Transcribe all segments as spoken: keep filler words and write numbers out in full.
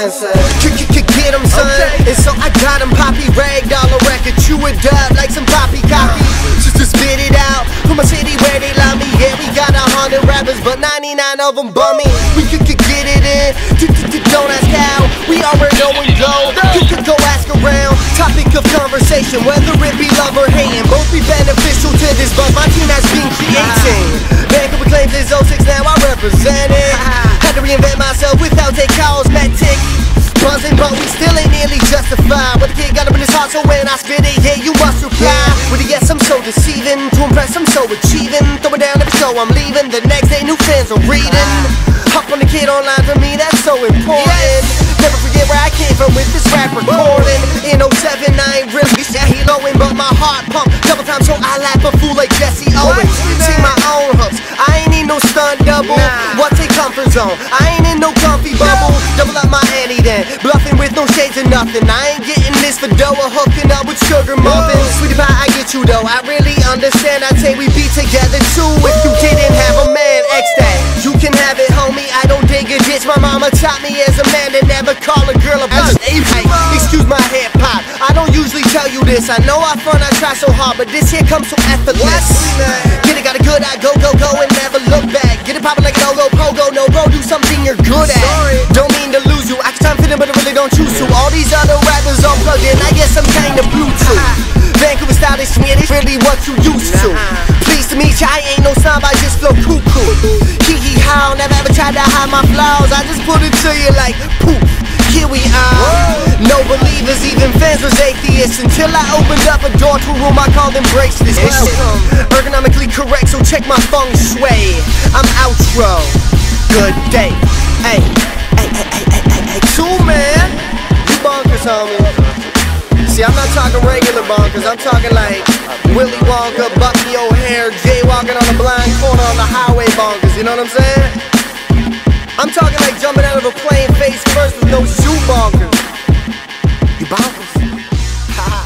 answer. Get him, son. And so I got him, poppy rag dollar record. Chew it up like some poppy copy. Just to spit it out from a city where they love me. Yeah, we got a hundred rappers, but ninety-nine of them bummy. We could get it in. Don't ask how. We already know and go. You could go ask around. Topic of conversation, whether it be love or hating, both be beneficial to this, but my team has been creating. Vancouver claims it's oh six, now I represent it. Had to reinvent myself without a cosmetic. Buzzing, but we still ain't nearly justified. What the kid got up in his heart, so when I spit it, yeah, you must reply. With a yes, I'm so deceiving. To impress, I'm so achieving. Throw it down every show, I'm leaving. The next day, new fans are reading. Hop on the kid online, for me, that's so important. Never forget where I came from with this rap recording. In oh seven, I ain't really haloing, but my heart pumped double time, so I laugh a fool like Jesse Owens. Sing my own hooks, I ain't need no stunt double. What's a comfort zone? I ain't in no comfy bubble. Double up my ante then, bluffing with no shades or nothing. I ain't getting this for dough or hooking up with sugar muffins. Sweetie pie, I get you though, I really understand. I'd say we be together too if you didn't have a man. X that, you can have it, homie. I don't dig a ditch. My mama taught me as a man to never call a girl a bitch. Hey, excuse my hair pop, I don't usually tell you this. I know I front, I try so hard, but this here comes so effortless. Get it, got a good eye, go, go, go, and never look back. Get it poppin' like an no-go, pogo, no bro, do something you're good at. Don't mean to lose you, I can time fitting, but I really don't choose to. All these other rappers all plugged in, I guess I'm kinda Bluetooth. Vancouver style, they smear, it's really what you used to. Pleased to meet ya, I ain't no sound, I just flow cuckoo. Hee hee how, never ever tried to hide my flaws. I just put it to you like poof. Here we are. No believers, even fans was atheists, until I opened up a door to a room I called embrace this. Ergonomically correct, so check my feng shui. I'm outro. Good day. Hey, hey, hey, hey, hey, hey, hey, cool man. You bonkers, homie. See, I'm not talking regular bonkers. I'm talking like Willy Wonka, Bucky O'Hare, jaywalking on the blind corner on the highway bonkers. You know what I'm saying? I'm talking like jumping out of a plane face first with no shoe bonkers. You bonkers? Haha.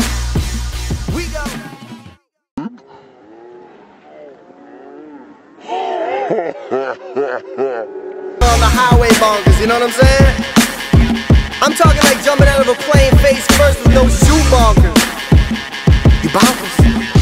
We go. On the highway bonkers, you know what I'm saying? I'm talking like jumping out of a plane face first with no shoe bonkers. You bonkers?